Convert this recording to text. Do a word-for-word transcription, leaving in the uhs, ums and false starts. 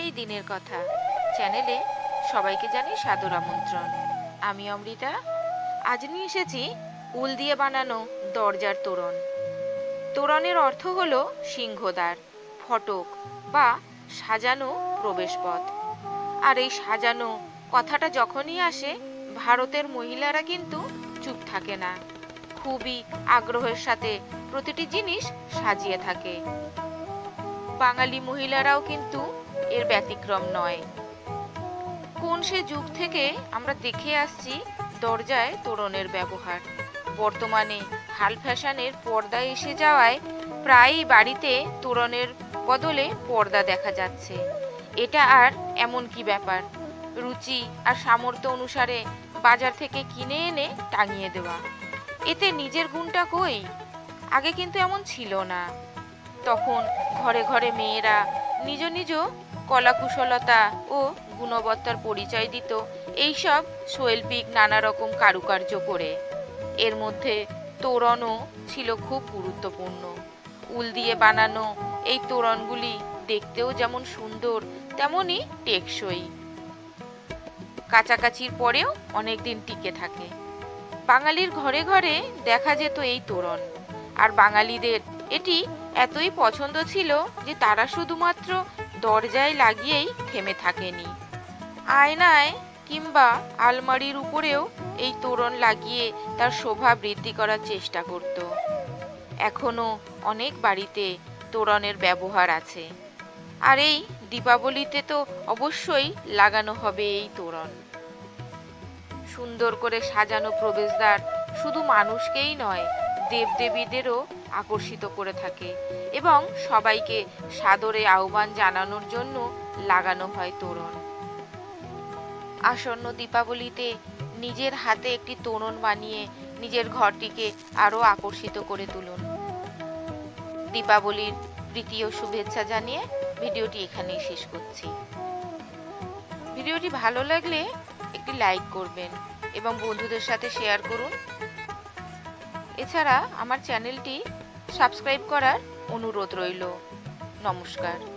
সেই দিনের কথা চ্যানেলে সবাইকে জানাই সাদর আমন্ত্রণ। আমি অমৃতা। আজ নিয়ে এসেছি উল দিয়ে বানানো দরজার তোরণ। তোরণের অর্থ হলো সিংহদ্বার, ফটক বা সাজানো প্রবেশপথ। আর এই সাজানো কথাটা যখনই আসে, ভারতের মহিলারা কিন্তু চুপ থাকে না, খুবই আগ্রহের সাথে প্রতিটি জিনিস সাজিয়ে থাকে। বাঙালি মহিলারাও কিন্তু এর ব্যতিক্রম নয়। কোন সে যুগ থেকে আমরা দেখে আসছি দরজায় তোরণের ব্যবহার। বর্তমানে হাল ফ্যাশনের পর্দা এসে যাওয়ায় প্রায়ই বাড়িতে তোরণের বদলে পর্দা দেখা যাচ্ছে। এটা আর এমন কি ব্যাপার, রুচি আর সামর্থ্য অনুসারে বাজার থেকে কিনে এনে টাঙিয়ে দেওয়া। এতে নিজের গুণটা কই? আগে কিন্তু এমন ছিল না। তখন ঘরে ঘরে মেয়েরা নিজ নিজ কলাকুশলতা ও গুণবত্তার পরিচয় দিত এইসব শৈল্পিক নানা রকম কারুকার্য করে। এর মধ্যে তোরণও ছিল খুব গুরুত্বপূর্ণ। উল দিয়ে বানানো এই তোরণগুলি দেখতেও যেমন সুন্দর, তেমনই টেকসই। কাছাকাছির পরেও অনেক দিন টিকে থাকে। বাঙালির ঘরে ঘরে দেখা যেত এই তোরণ। আর বাঙালিদের এটি এতই পছন্দ ছিল যে তারা শুধুমাত্র দরজায় লাগিয়েই থেমে থাকেনি। আয়নায় কিংবা আলমারির উপরেও এই তোরণ লাগিয়ে তার শোভা বৃদ্ধি করার চেষ্টা করত। এখনো অনেক বাড়িতে তোরণের ব্যবহার আছে। আর এই দীপাবলিতে তো অবশ্যই লাগানো হবে এই তোরণ। সুন্দর করে সাজানো প্রবেশদ্বার শুধু মানুষকেই নয়, দেবদেবীদেরও আকর্ষিত করে থাকে এবং সবাইকে সাদরে আহ্বান জানানোর জন্য লাগানো হয় তোরণ। আসন্ন দীপাবলিতে নিজের হাতে একটি তোরণ বানিয়ে নিজের ঘরটিকে আরো আকর্ষিত করে তুলুন। দীপাবলির প্রীতি ও শুভেচ্ছা জানিয়ে ভিডিওটি এখানেই শেষ করছি। ভিডিওটি ভালো লাগলে একটি লাইক করবেন এবং বন্ধুদের সাথে শেয়ার করুন। এছাড়া আমার চ্যানেলটি সাবস্ক্রাইব করার অনুরোধ রইল। নমস্কার।